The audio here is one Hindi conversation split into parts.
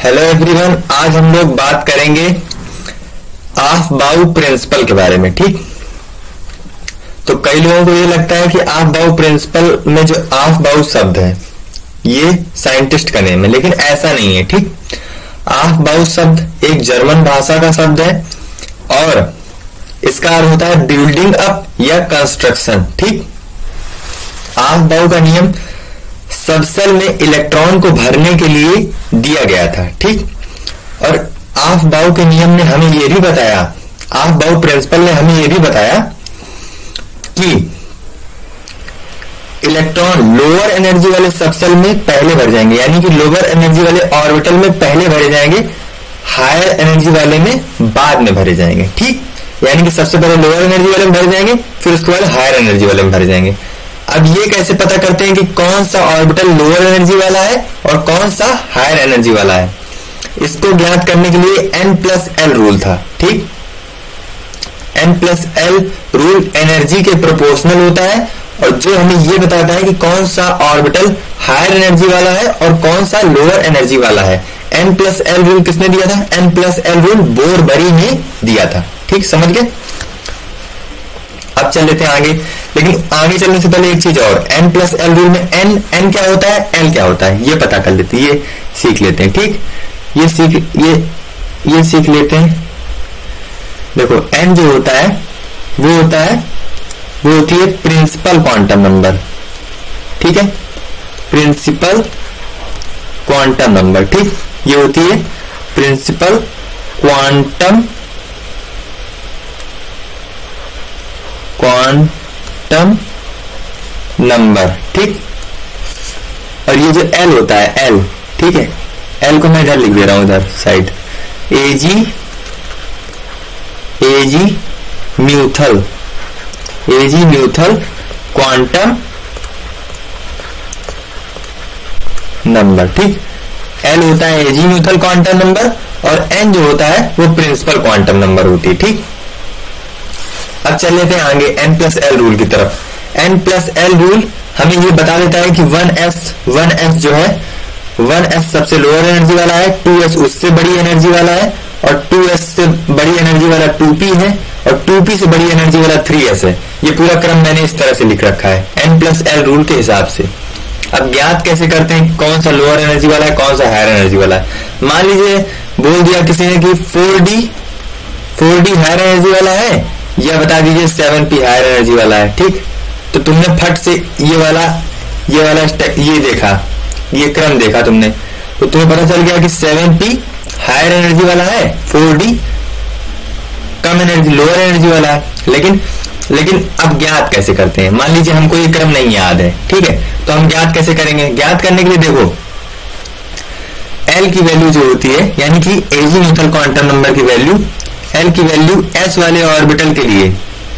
हेलो एवरीवन, आज हम लोग बात करेंगे ऑफ-बाउ प्रिंसिपल के बारे में। ठीक, तो कई लोगों को ये लगता है कि ऑफ-बाउ प्रिंसिपल में जो ऑफ-बाउ शब्द है ये साइंटिस्ट का नेम है, लेकिन ऐसा नहीं है। ठीक, ऑफ-बाउ शब्द एक जर्मन भाषा का शब्द है और इसका अर्थ होता है बिल्डिंग अप या कंस्ट्रक्शन। ठीक, ऑफ-बाउ का नियम सबसेल में इलेक्ट्रॉन को भरने के लिए दिया गया था। ठीक, और ऑफ-बाउ के नियम ने हमें यह भी बताया, ऑफ-बाउ प्रिंसिपल ने हमें यह भी बताया कि इलेक्ट्रॉन लोअर एनर्जी वाले सबसेल में पहले भर जाएंगे, यानी कि लोअर एनर्जी वाले ऑर्बिटल में पहले भरे जाएंगे, हायर एनर्जी वाले में बाद में भरे जाएंगे। ठीक, यानी कि सबसे पहले लोअर एनर्जी वाले में भरे जाएंगे, फिर उसके बाद हायर एनर्जी वाले में भरे जाएंगे। अब ये कैसे पता करते हैं कि कौन सा ऑर्बिटल लोअर एनर्जी वाला है और कौन सा हायर एनर्जी वाला है? इसको ज्ञात करने के लिए n+l रूल था। ठीक, n+l रूल एनर्जी के प्रोपोर्शनल होता है और जो हमें ये बताता है कि कौन सा ऑर्बिटल हायर एनर्जी वाला है और कौन सा लोअर एनर्जी वाला है। n+l रूल किसने दिया था? n+l रूल बोर-बरी ने दिया था। ठीक, समझ गए? अब चल लेते हैं आगे, लेकिन आगे चलने से पहले एक चीज और, n+l रूल में n क्या होता है, l क्या होता है, ये पता कर लेते हैं, ये सीख लेते हैं। ठीक, ये सीख लेते हैं। देखो n जो होता है वो होती है प्रिंसिपल क्वांटम नंबर। ठीक है, प्रिंसिपल क्वांटम नंबर। ठीक, ये होती है प्रिंसिपल क्वांटम नंबर। ठीक, और ये जो l होता है l, ठीक है, l को मैं इधर लिख दे रहा हूं, इधर side, azimuthal quantum number. ठीक, l होता है एजी म्यूथल क्वांटम नंबर और n जो होता है वो प्रिंसिपल क्वांटम नंबर होती है। ठीक, अब चल लेते हैं आगे n+l रूल की तरफ। n+l रूल हमें ये बता देता है कि 1s जो है, 1s सबसे लोअर एनर्जी वाला है, 2s उससे बड़ी एनर्जी वाला है और 2s से बड़ी एनर्जी वाला 2p है और 2p से बड़ी एनर्जी वाला 3s है। ये पूरा क्रम मैंने इस तरह से लिख रखा है n+l रूल के हिसाब से। अब ज्ञात कैसे करते हैं कौन सा लोअर एनर्जी वाला है, कौन सा हायर एनर्जी वाला है? मान लीजिए बोल दिया किसी ने कि 4d हायर एनर्जी वाला है, या बता दीजिए 7p हायर एनर्जी वाला है। ठीक, तो तुमने फट से ये वाला ये देखा, ये क्रम देखा तुमने, तो तुम्हें पता चल गया कि 7p हायर एनर्जी वाला है, 4d कम एनर्जी लोअर एनर्जी वाला है। लेकिन अब ज्ञात कैसे करते हैं? मान लीजिए हमको ये क्रम नहीं याद है, ठीक है, तो हम ज्ञात कैसे करेंगे? ज्ञात करने के लिए देखो l की वैल्यू जो होती है, यानी कि एजी म्यूथल क्वांटम नंबर की वैल्यू, l की वैल्यू s वाले ऑर्बिटल के लिए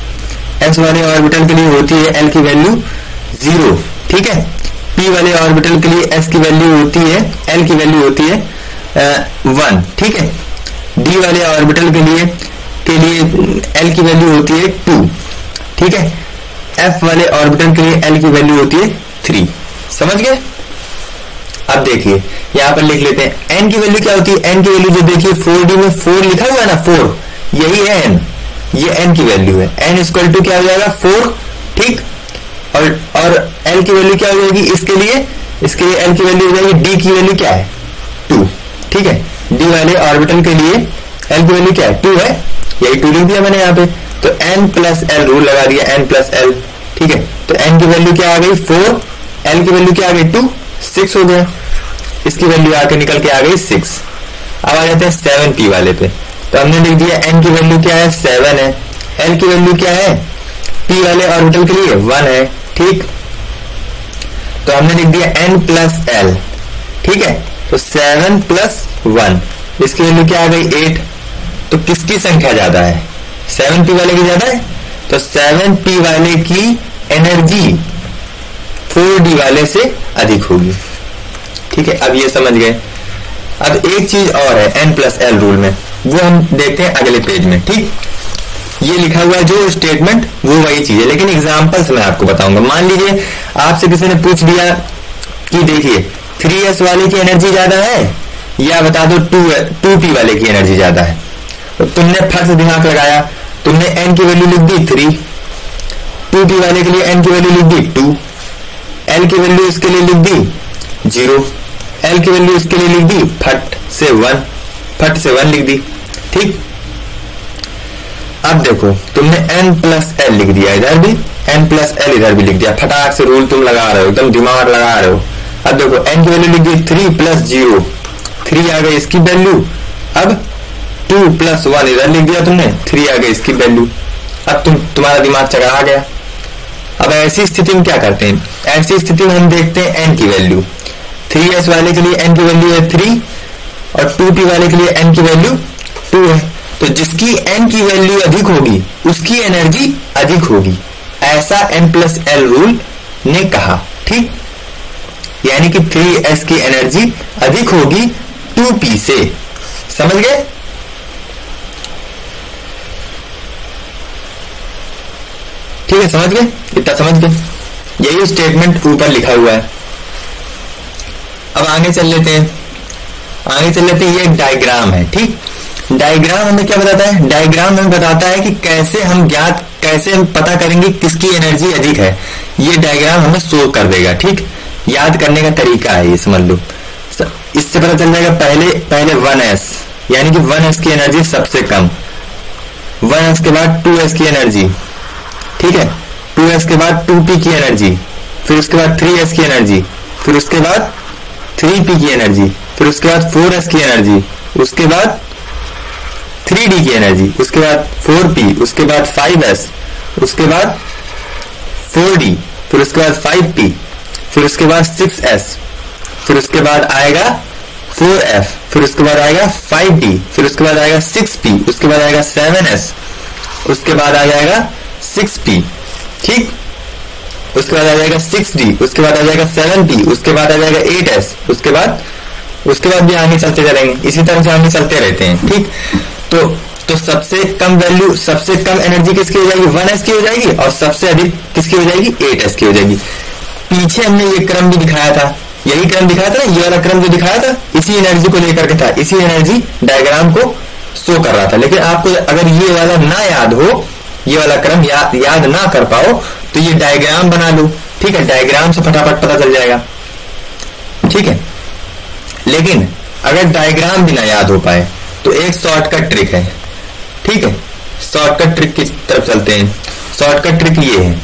होती है l की वैल्यू 0। ठीक है, p वाले ऑर्बिटल के लिए s की वैल्यू होती है, l की वैल्यू होती है 1। ठीक है, d वाले ऑर्बिटल के लिए l की वैल्यू होती है 2। ठीक है, f वाले ऑर्बिटल के लिए l की वैल्यू होती है 3। समझ गए? अब देखिए यहां पर लिख लेते हैं n की वैल्यू क्या होती है। n की वैल्यू जो देखिए 4d में 4 लिखा हुआ है ना, 4, यही है n, ये n की वैल्यू है। n इक्वल टू क्या हो जाएगा? 4। ठीक, और l की वैल्यू क्या हो जाएगी? इसके लिए l की वैल्यू हो जाएगी, d की वैल्यू क्या है? 2। ठीक है, d वाले ऑर्बिटल के लिए l की वैल्यू क्या है? 2 है, यही 2 लिख दिया मैंने यहाँ पे, तो n+l रूल लगा दिया, n+l। ठीक है, तो n की वैल्यू क्या आ गई? 4, l की वैल्यू क्या आ गई? 2, 6 हो गया, इसकी वैल्यू आके निकल के आ गई 6। अब आ जाते हैं 7p वाले पे, तो हमने लिख दिया n की वैल्यू क्या है? 7 है, l की वैल्यू क्या है? p वाले ऑर्बिटल के लिए 1 है। ठीक, तो हमने लिख दिया n+l। ठीक है, तो 7+1, इसकी वैल्यू क्या आ गई? 8। तो किसकी संख्या ज्यादा है? 7p वाले की ज्यादा है, तो 7p वाले की एनर्जी 4d वाले से अधिक होगी। ठीक है, अब ये समझ गए। अब एक चीज और है n+l रूल में, वो हम देखते हैं अगले पेज में। ठीक, ये लिखा हुआ है जो स्टेटमेंट वो वही चीज है, लेकिन एग्जांपल्स मैं आपको बताऊंगा। मान लीजिए आपसे किसी ने पूछ दिया कि देखिए 3s वाले की एनर्जी ज्यादा है या बता दो 2p वाले की एनर्जी ज्यादा है। तो तुमने फट से दिमाग लगाया, तुमने n की वैल्यू लिख दी 3, 2p वाले के लिए n की वैल्यू लिख दी 2, l की वैल्यू इसके लिए लिख दी 0, l की वैल्यू इसके लिए लिख दी फट से 1 लिख दी। ठीक, अब देखो तुमने n प्लस एल लिख दिया, इधर भी n प्लस एल इधर भी लिख दिया, फटाक से रूल तुम लगा रहे हो, एकदम दिमाग लगा रहे हो। अब देखो n की वैल्यू लिख दी 3 प्लस 0, 3 आ गई इसकी वैल्यू। अब 2 प्लस 1 इधर लिख दिया तुमने, 3 आ गई इसकी वैल्यू। अब तुम्हारा दिमाग चकरा गया। अब ऐसी स्थिति में क्या करते हैं, ऐसी स्थिति में हम देखते हैं n की वैल्यू। 3s वाले के लिए n की वैल्यू है 3 और 2p वाले के लिए n की वैल्यू 2 है। तो जिसकी n की वैल्यू अधिक होगी उसकी एनर्जी अधिक होगी, ऐसा n प्लस एल रूल ने कहा। ठीक, यानी कि 3s की एनर्जी अधिक होगी 2p से। समझ गए? ठीक है, समझ गए? इतना समझ गए? यही स्टेटमेंट ऊपर लिखा हुआ है। अब आगे चल लेते हैं, ये एक डायग्राम है। ठीक, डायग्राम हमें क्या बताता है? डायग्राम हमें बताता है कि कैसे हम पता करेंगे किसकी एनर्जी अधिक है। ये डायग्राम हमें शो कर देगा। ठीक, याद करने का तरीका है ये, समझ लो। इससे पता चल जाएगा पहले 1s, यानी कि 1s की एनर्जी सबसे कम, 1s के बाद 2s की एनर्जी, ठीक है, 2s के बाद 2p की एनर्जी, फिर उसके बाद 3s की एनर्जी, फिर उसके बाद 3p की एनर्जी, फिर उसके बाद 4s की एनर्जी, उसके बाद 3d की एनर्जी, उसके बाद 4p, उसके बाद 5s, उसके बाद 4d, फिर उसके बाद 5p, फिर उसके बाद 6s, फिर उसके बाद आएगा 4f, फिर उसके बाद आएगा 5d, फिर उसके बाद आएगा 6p, उसके बाद आएगा 7s, उसके बाद आ जाएगा 6p। ठीक, उसके बाद आ जाएगा 6d, उसके बाद आ जाएगा 7p, उसके बाद आ जाएगा 8s, उसके बाद भी आगे चलते चलेंगे, इसी तरह से आगे चलते रहते हैं। ठीक, तो सबसे कम वैल्यू, सबसे कम एनर्जी किसकी हो जाएगी? 1s की हो जाएगी, और सबसे अधिक किसकी हो जाएगी? 8s की हो जाएगी। पीछे हमने ये क्रम भी दिखाया था, यही क्रम दिखाया था ना, ये वाला क्रम जो दिखाया था इसी एनर्जी को लेकर के था, इसी एनर्जी डायग्राम को शो कर रहा था। लेकिन आपको अगर ये वाला ना याद हो, ये वाला क्रम याद ना कर पाओ, तो ये डायग्राम बना लो। ठीक है, डायग्राम से फटाफट पता चल जाएगा। ठीक है, लेकिन अगर डायग्राम भी ना याद हो पाए तो एक शॉर्टकट ट्रिक है। ठीक है, शॉर्टकट ट्रिक की तरफ चलते हैं। शॉर्टकट ट्रिक ये है,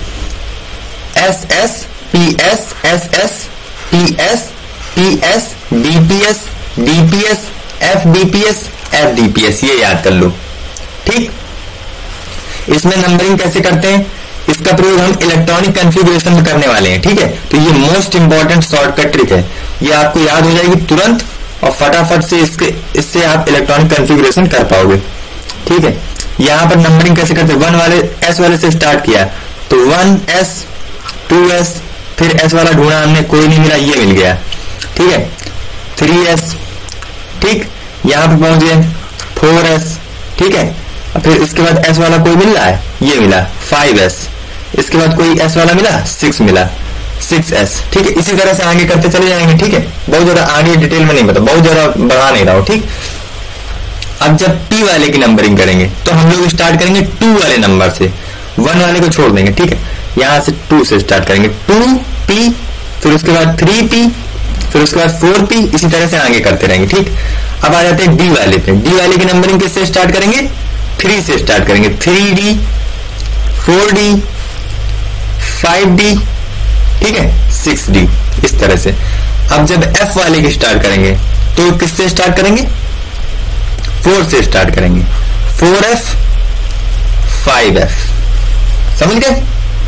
s s p s, s s p s, p s d p s, d p s f d p s, f d p s, ये याद कर लो। ठीक, इसमें नंबरिंग कैसे करते हैं, इसका प्रयोग हम इलेक्ट्रॉनिक कॉन्फ़िगरेशन में करने वाले हैं। ठीक है, तो ये मोस्ट इंपॉर्टेंट शॉर्टकट ट्रिक है, ये आपको याद हो जाएगी तुरंत, और फटाफट से इससे आप इलेक्ट्रॉनिक कॉन्फ़िगरेशन कर पाओगे। ठीक है, यहाँ पर नंबरिंग कैसे करते हैं, 1 वाले एस वाले से स्टार्ट किया तो 1s, 2s, फिर s वाला ढूंढा हमने, कोई नहीं मिला, ये मिल गया। ठीक है, 3s, ठीक, यहाँ पे पहुंच गए 4s, ठीक है, फिर इसके बाद s वाला कोई मिल रहा है, ये मिला 5s, इसके बाद कोई s वाला मिला, 6 मिला, 6s। ठीक है, इसी तरह से आगे करते चले जाएंगे। ठीक है, बहुत ज्यादा आगे डिटेल में नहीं पता, बहुत ज्यादा बढ़ा नहीं रहा हूं। ठीक, अब जब p वाले की नंबरिंग करेंगे तो हम लोग स्टार्ट करेंगे 2 वाले नंबर से, 1 वाले को छोड़ देंगे। ठीक है, यहां से 2 से स्टार्ट करेंगे, 2p, फिर उसके बाद 3p, फिर उसके बाद 4p, इसी तरह से आगे करते रहेंगे। ठीक, अब आ जाते हैं d वाले पे। d वाले की नंबरिंग किससे स्टार्ट करेंगे? 3 से स्टार्ट करेंगे, 3d, 4d, 5d, ठीक है, 6d, इस तरह से। अब जब f वाले की स्टार्ट करेंगे तो किससे स्टार्ट करेंगे? 4 से स्टार्ट करेंगे, 4f, 5f। समझ गए?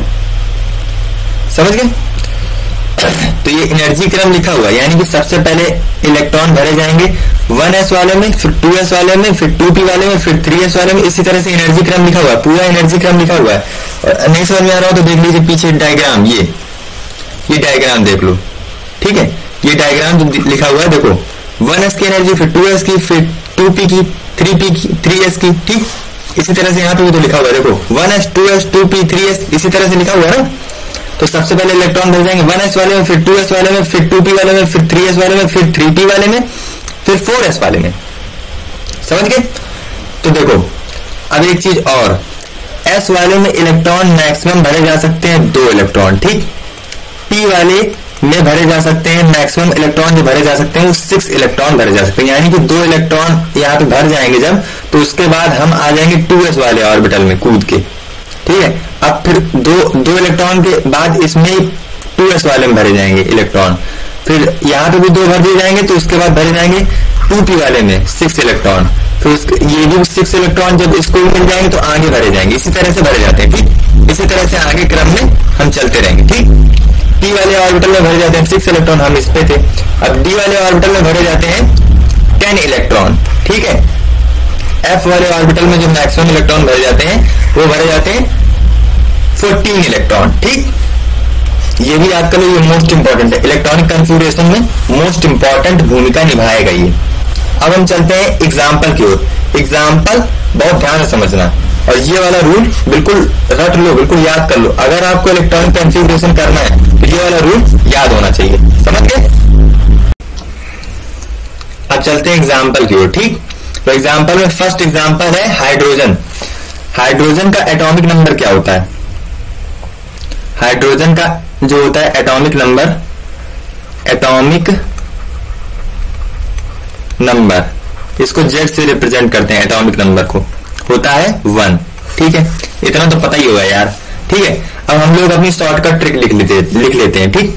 समझ गए? तो ये एनर्जी क्रम लिखा हुआ है, यानी कि सबसे पहले इलेक्ट्रॉन भरे जाएंगे 1s वाले में, फिर 2s वाले में, फिर 2p वाले में, फिर 3s वाले में, इसी तरह से एनर्जी क्रम लिखा हुआ है, पूरा एनर्जी क्रम लिखा हुआ है। और नहीं समझ में आ रहा हो तो देख लीजिए पीछे डायग्राम, ये डायग्राम देख लो। ठीक है, ये डायग्राम जो लिखा हुआ है देखो, 1s की एनर्जी, फिर 2s की, फिर 2p की, 3p की, 3s की। ठीक, इसी तरह से यहाँ पे भी तो लिखा हुआ है देखो, 1s, 2s, 2p, 3s, इसी तरह से लिखा हुआ है ना। तो सबसे पहले इलेक्ट्रॉन भर जाएंगे 1s वाले में, फिर 2s वाले में, फिर 2p वाले में, फिर 3s वाले में, फिर 3p वाले में, फिर 4s वाले में। समझ गए? तो देखो अब एक चीज और, s वाले में इलेक्ट्रॉन मैक्सिमम भरे जा सकते हैं 2 इलेक्ट्रॉन, ठीक। p वाले में भरे जा सकते हैं मैक्सिमम इलेक्ट्रॉन जो भरे जा सकते हैं वो 6 इलेक्ट्रॉन भरे जा सकते हैं, यानी कि 2 इलेक्ट्रॉन यहाँ पे भर जाएंगे जब, तो उसके बाद हम आ जाएंगे 2s वाले ऑर्बिटल में कूद के, ठीक है। अब फिर दो इलेक्ट्रॉन के बाद इसमें 2s वाले में भरे जाएंगे इलेक्ट्रॉन, फिर यहाँ पे भी 2 भर दिए जाएंगे, तो उसके बाद भरे जाएंगे 2p वाले में 6 इलेक्ट्रॉन, फिर ये भी 6 इलेक्ट्रॉन जब इसको मिल जाएंगे तो आगे भरे जाएंगे। इसी तरह से भरे जाते हैं, ठीक। इसी तरह से आगे क्रम में हम चलते रहेंगे, ठीक। p वाले ऑर्बिटल में भरे जाते हैं 6 इलेक्ट्रॉन, हम इस पे थे। अब d वाले ऑर्बिटल में भरे जाते हैं 10 इलेक्ट्रॉन, ठीक है। f वाले ऑर्बिटल में जो मैक्सिमम इलेक्ट्रॉन भरे जाते हैं वो भरे जाते हैं 14 इलेक्ट्रॉन, ठीक। ये भी याद कर लो, ये मोस्ट इंपॉर्टेंट है, इलेक्ट्रॉनिक कॉन्फ़िगरेशन में मोस्ट इंपॉर्टेंट भूमिका निभाएगा ये। अब हम चलते हैं एग्जाम्पल की ओर। एग्जाम्पल बहुत ध्यान से समझना, और ये वाला रूल बिल्कुल रट लो, बिल्कुल याद कर लो। अगर आपको इलेक्ट्रॉनिक कॉन्फ़िगरेशन करना है तो ये वाला रूल याद होना चाहिए, समझ गए? अब चलते हैं एग्जाम्पल की ओर, ठीक। तो एग्जाम्पल में फर्स्ट एग्जाम्पल है हाइड्रोजन। हाइड्रोजन का एटॉमिक नंबर क्या होता है? हाइड्रोजन का जो होता है एटॉमिक नंबर, इसको Z से रिप्रेजेंट करते हैं, एटॉमिक नंबर को होता है 1, ठीक है। इतना तो पता ही होगा यार, ठीक है। अब हम लोग अपनी शॉर्टकट ट्रिक लिख लेते हैं, ठीक।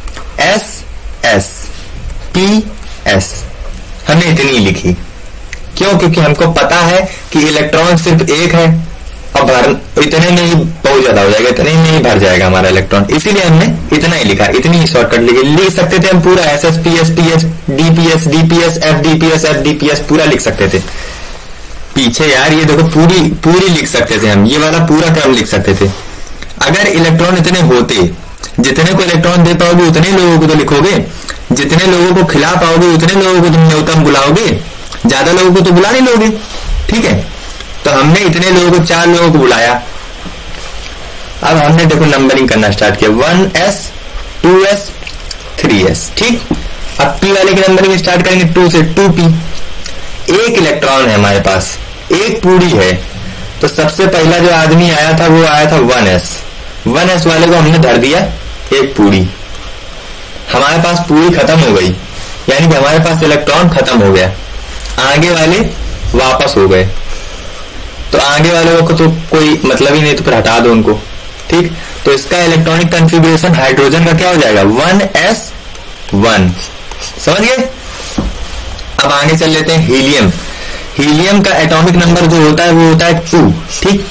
S हमने इतनी ही लिखी, क्यों? क्योंकि हमको पता है कि इलेक्ट्रॉन सिर्फ एक है, अब इतने में ही बहुत ज्यादा हो जाएगा, इतने में ही भर जाएगा हमारा इलेक्ट्रॉन, इसीलिए हमने इतना ही लिखा, इतनी ही शॉर्टकट लिख सकते थे हम पूरा SSPS, TS, DPS, DPS, FDPS, FDPS पूरा लिख सकते थे पीछे यार। ये देखो पूरी लिख सकते थे हम, ये वाला पूरा क्रम लिख सकते थे। अगर इलेक्ट्रॉन इतने होते, जितने को इलेक्ट्रॉन दे पाओगे उतने लोगों को तो लिखोगे, जितने लोगों को खिला पाओगे उतने लोगों को तुम न्यूनतम बुलाओगे, ज्यादा लोगों को तो बुला नहीं लोगे, ठीक है। तो हमने इतने लोगों को 4 लोगों को बुलाया। अब हमने देखो नंबरिंग करना स्टार्ट किया, 1s 2s 3s, ठीक। अब p वाले की नंबरिंग स्टार्ट करेंगे 2 से 2p। एक इलेक्ट्रॉन है हमारे पास, एक पूरी है, तो सबसे पहला जो आदमी आया था वो आया था 1s वाले को हमने धर दिया एक पूरी। हमारे पास पूरी खत्म हो गई, यानी कि हमारे पास इलेक्ट्रॉन खत्म हो गया, आगे वाले वापस हो गए, तो आगे वालों को तो कोई मतलब ही नहीं, तो फिर हटा दो उनको, ठीक। तो इसका इलेक्ट्रॉनिक कॉन्फ़िगरेशन हाइड्रोजन का क्या हो जाएगा? 1s1, समझ गए? अब आगे चल लेते हैं हीलियम। हीलियम का एटॉमिक नंबर जो होता है वो होता है 2, ठीक।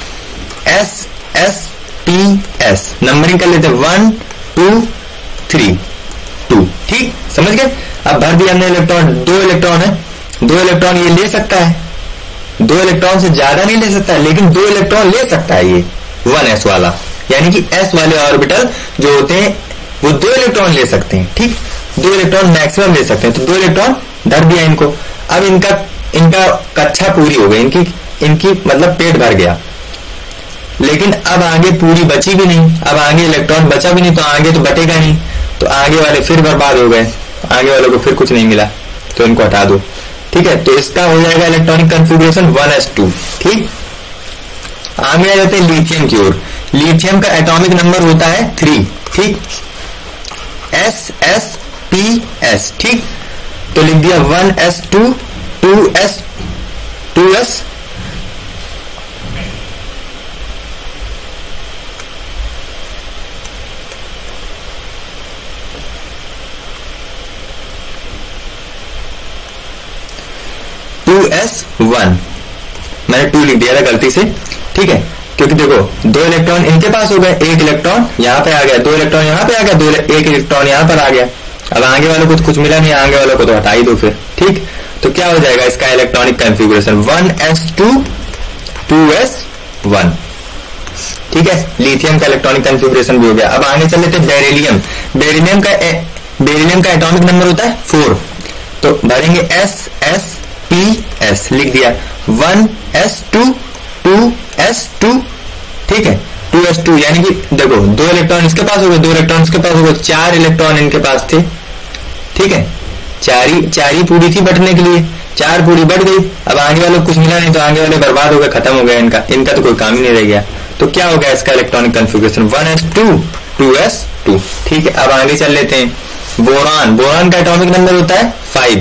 SSPS नंबरिंग कर लेते हैं 1 2 3 2, ठीक। समझ गए? अब भर दिया हमने इलेक्ट्रॉन, 2 इलेक्ट्रॉन है, 2 इलेक्ट्रॉन ये ले सकता है, 2 इलेक्ट्रॉन से ज्यादा नहीं ले सकता है, लेकिन 2 इलेक्ट्रॉन ले सकता है ये 1s वाला, यानी कि s वाले ऑर्बिटल जो होते हैं वो 2 इलेक्ट्रॉन ले सकते हैं, ठीक। 2 इलेक्ट्रॉन मैक्सिमम ले सकते हैं, तो 2 इलेक्ट्रॉन धर दिया इनको। अब इनका कक्षा पूरी हो गई, इनकी मतलब पेट भर गया, लेकिन अब आगे पूरी बची भी नहीं, अब आगे इलेक्ट्रॉन बचा भी नहीं, तो आगे तो बटेगा नहीं, तो आगे वाले फिर बर्बाद हो गए, आगे वालों को फिर कुछ नहीं मिला, तो इनको हटा दो, ठीक है। तो इसका हो जाएगा इलेक्ट्रॉनिक कॉन्फ़िगरेशन 1s2, ठीक। आगे आ जाते हैं लिथियम की ओर। लिथियम का एटॉमिक नंबर होता है 3, ठीक। SSPS, ठीक। तो लिख दिया 1s2 2s 2s1, मैंने 2 लिख दिया था गलती से, ठीक है। क्योंकि देखो 2 इलेक्ट्रॉन इनके पास हो गए, 1 इलेक्ट्रॉन यहाँ पे आ गया, 2 इलेक्ट्रॉन यहाँ पे आ गया, 1 इलेक्ट्रॉन यहाँ पर आ गया। अब आगे वालों को तो कुछ मिला नहीं, आगे वालों को तो हटा ही दो फिर, ठीक। तो क्या हो जाएगा इसका इलेक्ट्रॉनिक कॉन्फ़िगरेशन 1s2 2s1, ठीक है। लिथियम का इलेक्ट्रॉनिक कॉन्फ़िगरेशन भी हो गया। अब आगे चल लेते बेरिलियम। बेरिलियम का एटॉमिक नंबर होता है 4, तो भरेंगे SSPS, लिख दिया 1s2 2s2, ठीक है। 2s2 यानी कि देखो 2 इलेक्ट्रॉन इसके पास हो गए, 2 इलेक्ट्रॉन इसके पास हो गए, 4 इलेक्ट्रॉन इनके पास थे, ठीक है। चार ही पूरी थी बटने के लिए, 4 पूरी बट गई। अब आगे वालों को कुछ मिला नहीं तो आगे वाले बर्बाद हो गए, खत्म हो गया, इनका तो कोई काम ही नहीं रह गया। तो क्या हो गया इसका इलेक्ट्रॉनिक कॉन्फ़िगरेशन 1s2 2s2। ठीक है, अब आगे चल लेते हैं। बोरान का एटॉमिक नंबर होता है 5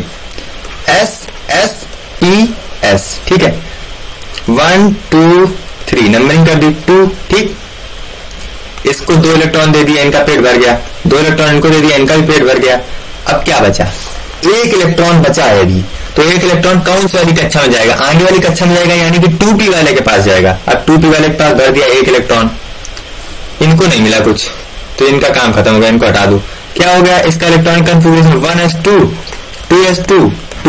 SsPs। ठीक है, 1 2 3 नंबरिंग कर दी 2। ठीक, इसको 2 इलेक्ट्रॉन दे दिया, इनका पेट भर गया। 2 इलेक्ट्रॉन इनको दे दिया, इनका भी पेट भर गया। अब क्या बचा, 1 इलेक्ट्रॉन बचा है अभी। तो 1 इलेक्ट्रॉन कौन सी वाली कक्षा में जाएगा, आगे वाली कक्षा में जाएगा, यानी कि 2p वाले के पास जाएगा। अब 2p वाले के पास भर दिया 1 इलेक्ट्रॉन, इनको नहीं मिला कुछ तो इनका काम खत्म हो गया, इनको हटा दो। क्या हो गया इसका electronic configuration 1s2 2s2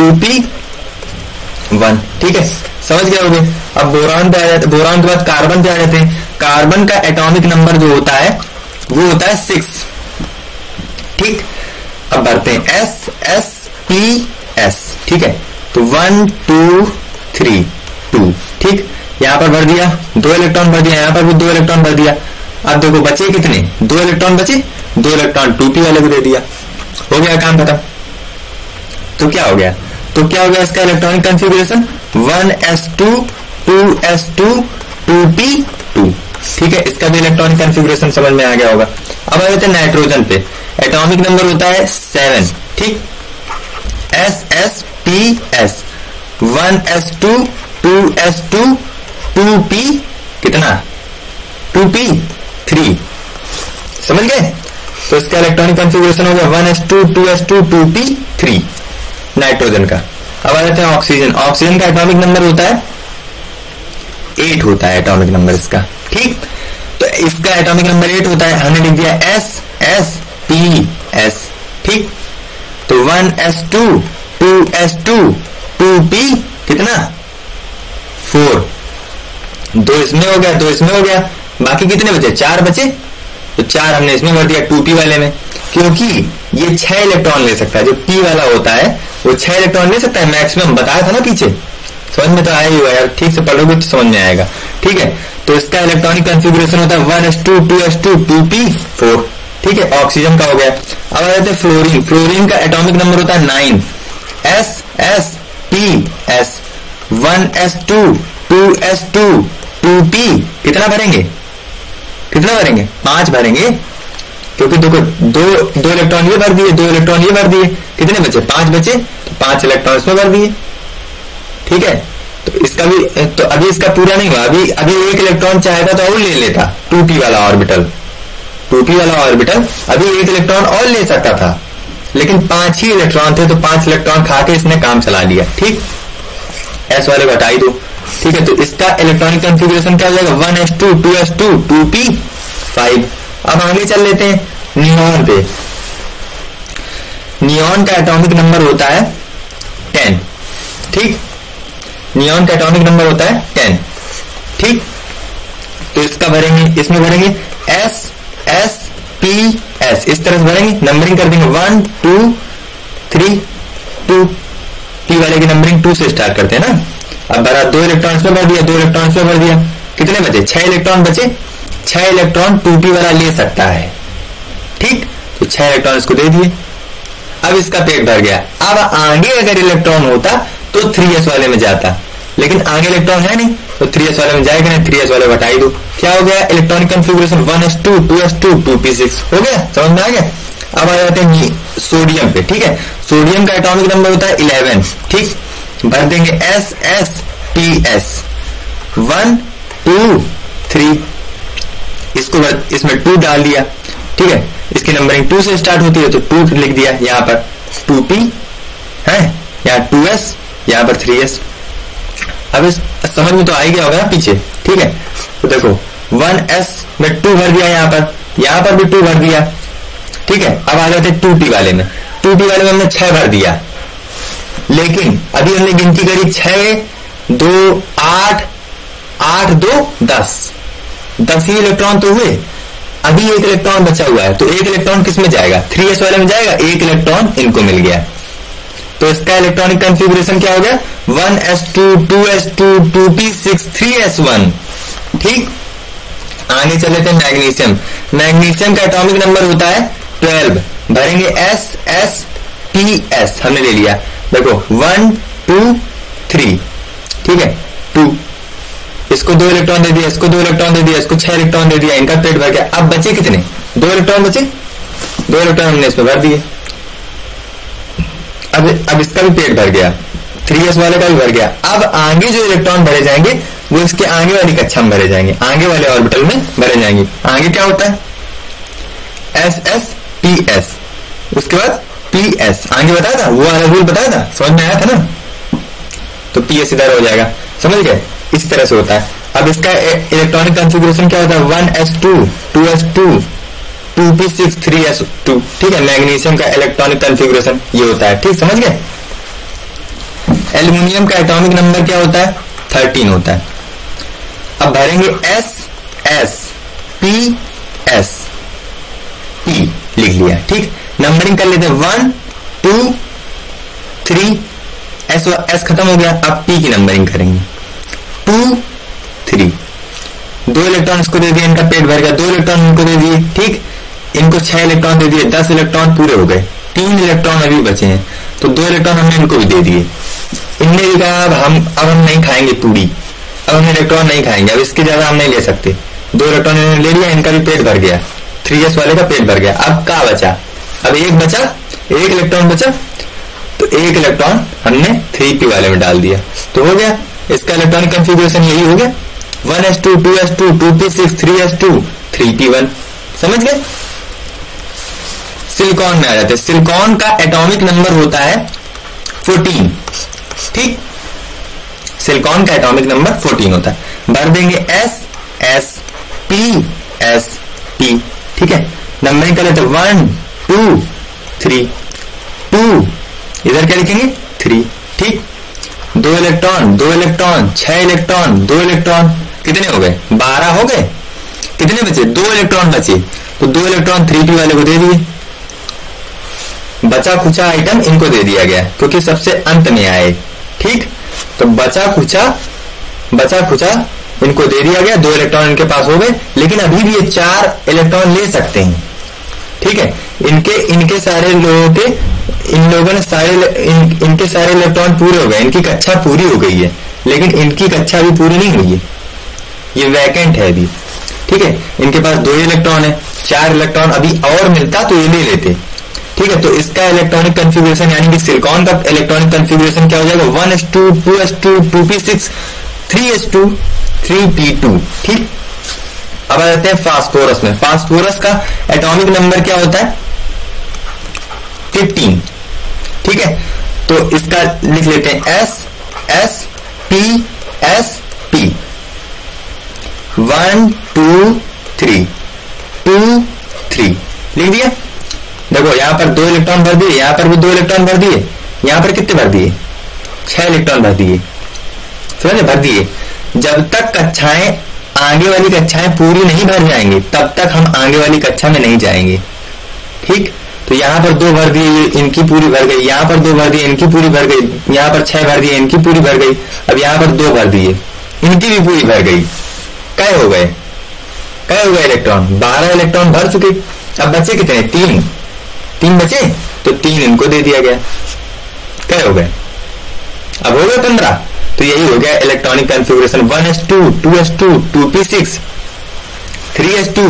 2p1। ठीक है, समझ गए होगे। अब बोरान पे आ जाते, बोरान के बाद कार्बन पे आ जाते हैं। कार्बन का एटॉमिक नंबर जो होता है वो होता है 6। ठीक, अब भरते हैं SsPs। ठीक है, तो 1 2 3 2। ठीक, यहां पर भर दिया, 2 इलेक्ट्रॉन भर दिया, यहां पर भी 2 इलेक्ट्रॉन भर दिया। अब देखो बचे कितने, 2 इलेक्ट्रॉन बचे, 2 इलेक्ट्रॉन 2p वाले को दे दिया, हो गया काम खत्म। तो क्या हो गया, इसका electronic configuration 1s2 2s2 2p2। ठीक है, इसका भी इलेक्ट्रॉनिक कॉन्फ़िगरेशन समझ में आ गया होगा। अब आ जाते हैं नाइट्रोजन पे। एटॉमिक नंबर होता है 7। ठीक, SsPs 1s2 2s2 2p कितना 2p3। समझ गए, तो इसका इलेक्ट्रॉनिक कॉन्फ़िगरेशन हो गया 1s2 2s2 2p3 नाइट्रोजन का। अब आ जाते हैं ऑक्सीजन। ऑक्सीजन का एटॉमिक नंबर होता है 8 होता है एटॉमिक नंबर इसका। ठीक, तो इसका एटॉमिक नंबर 8 होता है, हमने लिख दिया SsPs। ठीक, तो 1s2 2s2 2p कितना 4। 2 इसमें हो गया, 2 इसमें हो गया, बाकी कितने बचे, 4 बचे। तो 4 हमने इसमें भर दिया 2p वाले में, क्योंकि ये 6 इलेक्ट्रॉन ले सकता है। जो p वाला होता है वो 6 इलेक्ट्रॉन ले सकता है मैक्सिमम, बताया था ना पीछे, समझ में तो आया ही हुआ यार, ठीक से पढ़ोगे तो समझ में आएगा। ठीक है, तो इसका इलेक्ट्रॉनिक कॉन्फ़िगरेशन होता है 1s2 2s2 2p4। ठीक है, ऑक्सीजन का हो गया। अब आ जाते हैं फ्लोरीन। फ्लोरीन का एटॉमिक नंबर होता है 9 SsPs 1s2 2s2 2p कितना भरेंगे, 5 भरेंगे, क्योंकि देखो 2 इलेक्ट्रॉन ये भर दिए, 2 इलेक्ट्रॉन ये भर दिए, कितने बचे, 5 बचे, तो 5 इलेक्ट्रॉन इसमें भर दिए। ठीक है, तो इसका भी, तो अभी इसका पूरा नहीं हुआ, अभी 1 इलेक्ट्रॉन चाहेगा तो और ले लेता 2p वाला ऑर्बिटल, 2p वाला ऑर्बिटल अभी 1 इलेक्ट्रॉन और ले सकता था, लेकिन 5 ही इलेक्ट्रॉन थे, तो 5 इलेक्ट्रॉन खा के इसने काम चला लिया। ठीक, एस वाले हटाई दो। ठीक है, तो इसका इलेक्ट्रॉनिक कॉन्फ़िगरेशन क्या हो जाएगा 1s2 2s2 2p5। अब आगे चल लेते हैं नियॉन पे। नियॉन का एटॉमिक नंबर होता है 10। ठीक, नियॉन का एटॉमिक नंबर होता है 10। ठीक, तो इसका भरेंगे, इसमें भरेंगे SsPs, इस तरह से भरेंगे, नंबरिंग कर देंगे 1 2 3 2। p वाले की नंबरिंग 2 से स्टार्ट करते हैं ना। अब भरा, 2 इलेक्ट्रॉन में भर दिया, 2 इलेक्ट्रॉन में भर दिया, कितने बचे, 6 इलेक्ट्रॉन बचे। 6 इलेक्ट्रॉन 2p वाला ले सकता है। ठीक, तो 6 इलेक्ट्रॉन इसको दे दिए, अब इसका पेट भर गया। अब आगे अगर इलेक्ट्रॉन होता तो 3s वाले में जाता, लेकिन आगे इलेक्ट्रॉन है नहीं, तो 3s वाले में जाएगा नहीं, 3s वाले हटाई दो। क्या हो गया electronic configuration 1s2 2s2 2p6 हो गया, समझ में आ गया। अब आ जाते हैं सोडियम पे। ठीक है, सोडियम का एटॉमिक नंबर होता है 11। ठीक, भर देंगे SsPs 1 2 3, इसको इसमें 2 डाल दिया। ठीक है, इसकी नंबरिंग 2 से स्टार्ट होती है, तो 2 लिख दिया, यहां पर 2p है, यहां 2s, यहां पर 3s। अब इस समझ में तो आ ही गया होगा पीछे। ठीक है, तो देखो 1s में 2 भर दिया, यहां पर भी 2 भर दिया। ठीक है, अब आ जाते 2p वाले में। 2p वाले में हमने 6 भर दिया, लेकिन अभी हमने गिनती करी 6 2 8 8 2 10 ही इलेक्ट्रॉन तो हुए, अभी 1 इलेक्ट्रॉन बचा हुआ है, तो 1 इलेक्ट्रॉन किस में जाएगा, 3s वाले में जाएगा, 1 इलेक्ट्रॉन इनको मिल गया। तो इसका इलेक्ट्रॉनिक कॉन्फ़िगरेशन क्या हो गया 1s2 2s2 2p6 3s1। ठीक, आगे चले थे मैग्नीशियम। मैग्नीशियम का एटॉमिक नंबर होता है 12। भरेंगे पी एस हमने ले लिया। देखो 1 2 3, ठीक है 2, इसको 2 इलेक्ट्रॉन दे दिया, इसको 2 इलेक्ट्रॉन दे दिया, इसको 6 इलेक्ट्रॉन दे दिया, इनका पेट भर गया। अब बचे कितने? 2 इलेक्ट्रॉन बचे, 2 इलेक्ट्रॉन हमने इसमें भर दिए। अब इसका भी पेट भर गया, 3s वाले का भी भर गया। अब आगे जो इलेक्ट्रॉन भरे जाएंगे वो इसके आगे वाली कक्षा में भरे जाएंगे, आगे वाले ऑर्बिटल में भरे जाएंगे। आगे क्या होता है? एस एस पी एस, उसके बाद पी एस। आगे बताया था, वो वाला रूल बताया था, समझ में आया था ना? तो पी एस इधर हो जाएगा, समझ गए? इस तरह से होता है। अब इसका इलेक्ट्रॉनिक कॉन्फ़िगरेशन क्या होता है? 1s2 2s2 2p6 3s2, ठीक है। मैग्नीशियम का इलेक्ट्रॉनिक कॉन्फ़िगरेशन ये होता है, ठीक, समझ गए? एल्युमिनियम का एटॉमिक नंबर क्या होता है? 13 होता है। अब भरेंगे s s p s, p लिख लिया, ठीक। नंबरिंग कर लेते हैं 1 2 3, एस खत्म हो गया। अब पी की नंबरिंग करेंगे 2 3, 2 इलेक्ट्रॉन इसको दे दिए, इनका पेट भर गया। 2 इलेक्ट्रॉन इनको दे दिए, ठीक। इनको 6 इलेक्ट्रॉन दे दिए, 10 इलेक्ट्रॉन पूरे हो गए। 3 इलेक्ट्रॉन अभी बचे हैं, तो 2 इलेक्ट्रॉन हमने इनको भी दे दिए। इनने भी कहा अब हम नहीं खाएंगे पूरी, अब हम इलेक्ट्रॉन नहीं खाएंगे, अब इसके ज्यादा हम नहीं ले सकते। 2 इलेक्ट्रॉन इन्होंने ले लिया, इनका भी पेट भर गया, 3s वाले का पेट भर गया। अब क्या बचा? अब एक बचा, एक इलेक्ट्रॉन बचा, तो एक इलेक्ट्रॉन हमने 3p वाले में डाल दिया, तो हो गया। इसका इलेक्ट्रॉनिक कॉन्फ़िगरेशन यही हो गया, 1s2 2s2 2p6 3s2 3p1, समझ गए? सिलिकॉन में आ जाते हैं। सिलिकॉन का एटॉमिक नंबर होता है 14, ठीक। सिलिकॉन का एटॉमिक नंबर 14 होता है। भर देंगे s s p s p, ठीक है। नंबरिंग कर लेते 1 2 3 2, इधर क्या लिखेंगे? 3, ठीक। 2 इलेक्ट्रॉन 2 इलेक्ट्रॉन 6 इलेक्ट्रॉन 2 इलेक्ट्रॉन, कितने हो गए? 12 हो गए। कितने बचे? 2 इलेक्ट्रॉन बचे, तो 2 इलेक्ट्रॉन 3p वाले को दे दिए। बचा खुचा आइटम इनको दे दिया गया क्योंकि सबसे अंत में आए, ठीक। तो बचा खुचा इनको दे दिया गया, 2 इलेक्ट्रॉन इनके पास हो गए, लेकिन अभी भी ये 4 इलेक्ट्रॉन ले सकते हैं, ठीक है। इनके सारे लोगों के, इन लोगों ने इनके सारे इलेक्ट्रॉन पूरे हो गए, इनकी कक्षा पूरी हो गई है, लेकिन इनकी कक्षा भी पूरी नहीं हुई है, ये वैकेंट है अभी, ठीक है। इनके पास 2 इलेक्ट्रॉन है, 4 इलेक्ट्रॉन अभी और मिलता तो ये ले लेते, ठीक है। तो इसका इलेक्ट्रॉनिक कॉन्फ़िगरेशन यानी कि सिलिकॉन का इलेक्ट्रॉनिक कॉन्फ़िगरेशन क्या हो जाएगा? 1s2 2s2 2p6 3s2 3p2, ठीक। अब आ जाते हैं फास्फोरस में। फास्फोरस का एटॉमिक नंबर क्या होता है? 15, ठीक है। तो इसका लिख लेते हैं s s p s p, 1 2 3 2 3 लिख दिया। देखो यहां पर 2 इलेक्ट्रॉन भर दिए, यहां पर भी 2 इलेक्ट्रॉन भर दिए, यहां पर कितने भर दिए? 6 इलेक्ट्रॉन भर दिए, समझे? भर दिए। जब तक कक्षाएं, आगे वाली कक्षाएं पूरी नहीं भर जाएंगी तब तक हम आगे वाली कक्षा में नहीं जाएंगे, ठीक। तो यहां पर 2 भर दिए, इनकी पूरी भर गई, यहां पर 2 भर दिए, इनकी पूरी भर गई, यहां पर 6 भर दिए, इनकी पूरी भर गई। अब यहां पर 2 भर दिए, इनकी भी पूरी भर गई। कै हो गए? कै हो गए इलेक्ट्रॉन? 12 इलेक्ट्रॉन भर चुके। अब बचे कितने? 3 बचे, तो 3 इनको दे दिया गया। कै हो गए? अब हो गए 15। तो यही हो गया electronic configuration, 1s2 2s2 2p6 3s2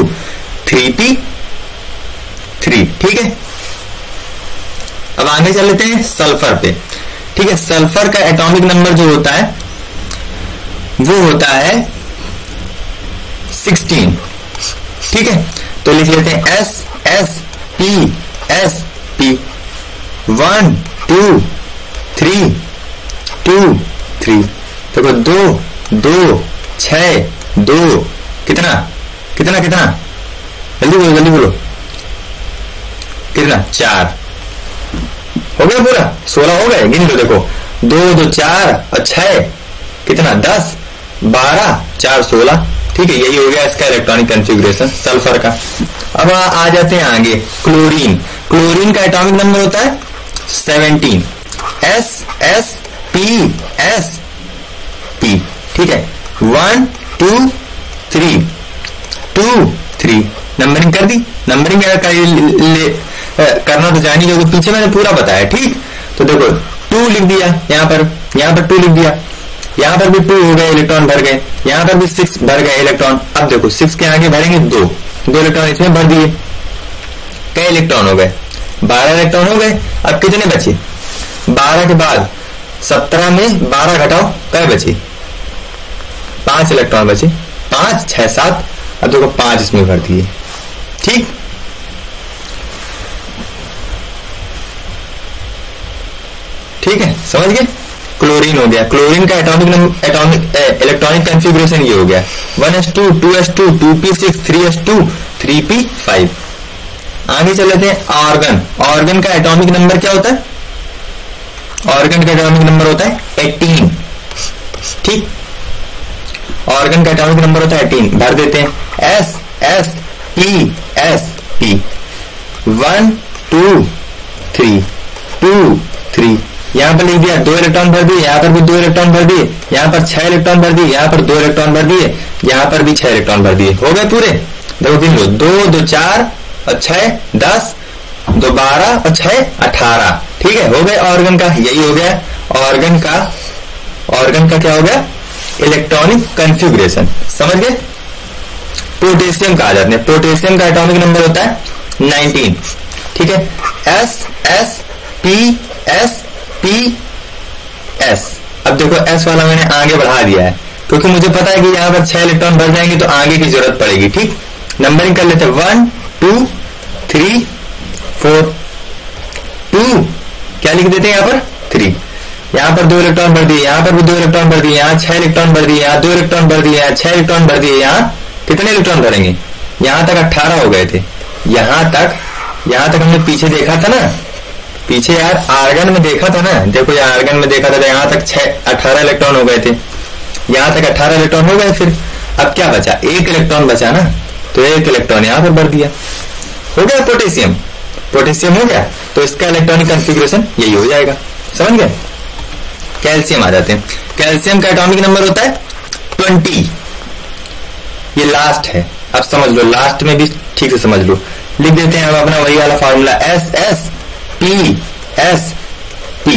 3p3, ठीक है। अब आगे चल लेते हैं सल्फर पे, ठीक है। सल्फर का एटॉमिक नंबर जो होता है वो होता है 16, ठीक है। तो लिख लेते हैं s s p s p, 1 2 3 2 3। देखो 2 2 6 2, कितना कितना कितना? जल्दी बोलो जल्दी बोलो, कितना? 4 हो गया पूरा, 16 हो गए। गिन लो, देखो 2 2 4 और 6 कितना? 10 12 4 16, ठीक है। यही हो गया इसका इलेक्ट्रॉनिक कॉन्फ़िगरेशन सल्फर का। अब आ जाते हैं आगे क्लोरीन। क्लोरीन का एटॉमिक नंबर होता है 17, s s p s p, ठीक है। 1 2 3 2 3 नंबरिंग कर दी। नंबरिंग करना तो जानी, क्योंकि पीछे मैंने पूरा बताया। ठीक, तो देखो 2 लिख दिया यहाँ पर 2 लिख दिया, यहाँ पर भी 2 हो गए, इलेक्ट्रॉन भर गए, यहाँ पर भी 6 भर गए इलेक्ट्रॉन। अब देखो 6 के आगे भरेंगे 2 इलेक्ट्रॉन इसमें भर दिए, कई इलेक्ट्रॉन हो गए? 12 इलेक्ट्रॉन हो गए। अब कितने बचे? 12 के बाद 17 में 12 घटाओ, कई बचे? 5 इलेक्ट्रॉन बचे। 5 6 7, अब देखो 5 इसमें भर दिए। ठीक, ठीक है, समझ गए? क्लोरीन हो गया, क्लोरीन का एटॉमिक इलेक्ट्रॉनिक कॉन्फ़िगरेशन ये हो गया 1s2 2s2 2p6 3s2 3p5। आगे चल लेते हैं ऑर्गन। ऑर्गन का एटॉमिक नंबर क्या होता है? ऑर्गन का एटॉमिक नंबर होता है 18। ठीक, ऑर्गन का एटॉमिक नंबर होता है 18। भर देते हैं S S P S P 1 2 3 2 3। यहां पर लिख दिया, 2 इलेक्ट्रॉन भर दिए, यहां पर भी 2 इलेक्ट्रॉन भर दिए, यहां पर 6 इलेक्ट्रॉन भर दिए, यहां पर 2 इलेक्ट्रॉन भर दिए, यहां पर भी 6 इलेक्ट्रॉन भर दिए। हो गए पूरे? देखो गिन लो, 2 2 4 और 6 10, 2 12 और 6 18। ठीक है, हो गए ऑर्गन का। यही हो गया ऑर्गन का। ऑर्गन का क्या हो गया? Electronic configuration. समझ गए? पोटेशियम का आ जाते हैं। पोटेशियम का एटॉमिक नंबर होता है 19। ठीक है, S S P S P S। अब देखो S वाला मैंने आगे बढ़ा दिया है, क्योंकि मुझे पता है कि यहां पर 6 इलेक्ट्रॉन भर जाएंगे तो आगे की जरूरत पड़ेगी। ठीक, नंबरिंग कर लेते हैं 1 2 3 4 2, क्या लिख देते हैं यहाँ पर? 3। यहाँ पर 2 इलेक्ट्रॉन भर दिए, यहाँ पर भी 2 इलेक्ट्रॉन भर दिए, यहाँ 6 इलेक्ट्रॉन भर दिए, यहाँ 2 इलेक्ट्रॉन भर दिए, यहाँ 6 इलेक्ट्रॉन भर दिए, यहाँ कितने इलेक्ट्रॉन भरेंगे? यहाँ तक 18 हो गए थे। यहाँ तक हमने पीछे देखा था ना, पीछे यार आर्गन में देखा था ना। देखो यार आर्गन में देखा था, यहाँ तक 18 इलेक्ट्रॉन हो गए थे, यहाँ तक 18 इलेक्ट्रॉन हो गए। फिर अब क्या बचा? 1 इलेक्ट्रॉन बचा ना, तो 1 इलेक्ट्रॉन यहाँ पर भर दिया। हो गया पोटेशियम। पोटेशियम हो गया, तो इसका इलेक्ट्रॉनिक कॉन्फ़िगरेशन यही हो जाएगा। समझ गए? कैल्शियम आ जाते हैं। कैल्शियम का एटॉमिक नंबर होता है 20। ये लास्ट है, अब समझ लो, लास्ट में भी ठीक से समझ लो। लिख देते हैं अब अपना वही वाला formula S S P S P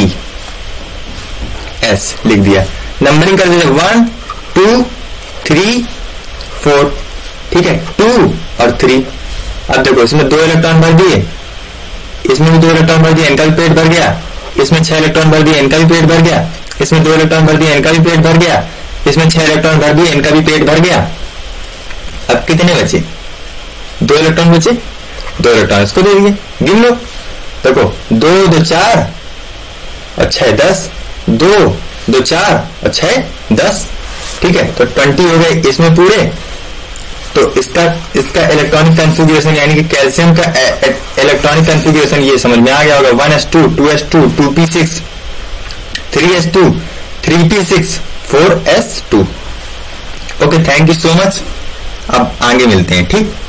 S लिख दिया। नंबरिंग कर देते 1 2 3 4। ठीक है, 2 और 3। अब देखो इसमें 2 इलेक्ट्रॉन भर दिए, इसमें भी 2 इलेक्ट्रॉन भर दिए, इनका भी पेट भर गया। इसमें 6 इलेक्ट्रॉन भर दिए, इनका भी पेट भर गया। इसमें 2 इलेक्ट्रॉन भर दिए, इनका भी पेट भर गया। इसमें 6 इलेक्ट्रॉन भर दिए, इनका भी पेट भर गया। अब कितने बचे? 2 इलेक्ट्रॉन बचे, 2 इलेक्ट्रॉन इसको दे दिए। गिन लो, देखो 2 2 4 और 6 10, 2 2 4 और 6 10। ठीक है, तो 20 हो गए इसमें पूरे। तो इसका इलेक्ट्रॉनिक कॉन्फ़िगरेशन यानी कि कैल्शियम का इलेक्ट्रॉनिक कॉन्फ़िगरेशन ये समझ में आ गया होगा। 1s2 2s2 2p6 3s2 3p6 4s2। Okay, thank you so much. अब आगे मिलते हैं। ठीक।